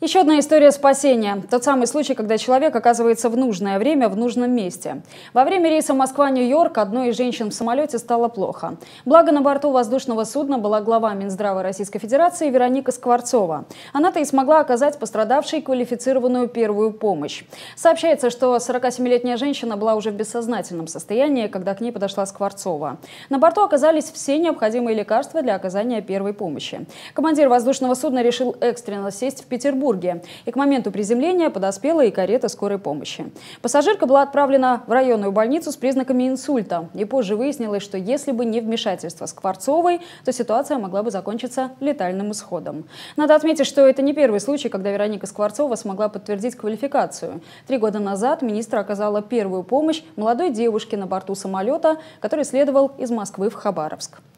Еще одна история спасения. Тот самый случай, когда человек оказывается в нужное время в нужном месте. Во время рейса Москва-Нью-Йорк одной из женщин в самолете стало плохо. Благо, на борту воздушного судна была глава Минздрава Российской Федерации Вероника Скворцова. Она-то и смогла оказать пострадавшей квалифицированную первую помощь. Сообщается, что 47-летняя женщина была уже в бессознательном состоянии, когда к ней подошла Скворцова. На борту оказались все необходимые лекарства для оказания первой помощи. Командир воздушного судна решил экстренно сесть в Петербурге. И к моменту приземления подоспела и карета скорой помощи. Пассажирка была отправлена в районную больницу с признаками инсульта. И позже выяснилось, что если бы не вмешательство Скворцовой, то ситуация могла бы закончиться летальным исходом. Надо отметить, что это не первый случай, когда Вероника Скворцова смогла подтвердить квалификацию. 3 года назад министр оказала первую помощь молодой девушке на борту самолета, который следовал из Москвы в Хабаровск.